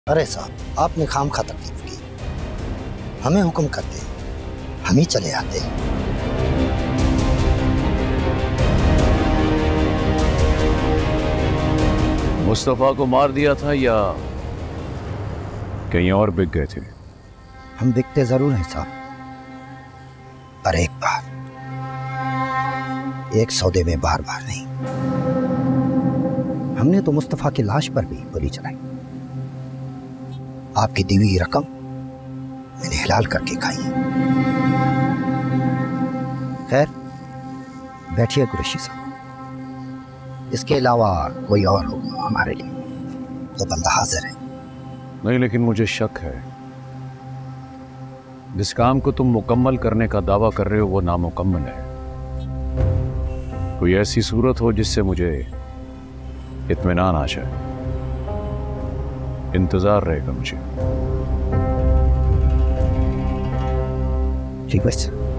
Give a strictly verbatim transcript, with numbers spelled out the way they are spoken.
अरे साहब, आपने खाम खा तकलीफ की, हमें हुक्म करते हम ही चले आते। मुस्तफा को मार दिया था या कहीं और बिक गए थे? हम बिकते जरूर हैं साहब, पर एक बार, एक सौदे में बार बार नहीं। हमने तो मुस्तफा की लाश पर भी गोली चलाई। आपकी दी हुई रकम मैंने हिलाल करके खाई है। खैर, बैठिए कुरैशी साहब, इसके अलावा कोई और हो हमारे लिए तो बंदा हाजिर है। नहीं, लेकिन मुझे शक है जिस काम को तुम मुकम्मल करने का दावा कर रहे हो वो नामुकम्मल है। कोई ऐसी सूरत हो जिससे मुझे इत्मीनान आ जाए। इंतजार रहेगा मुझे। ठीक है।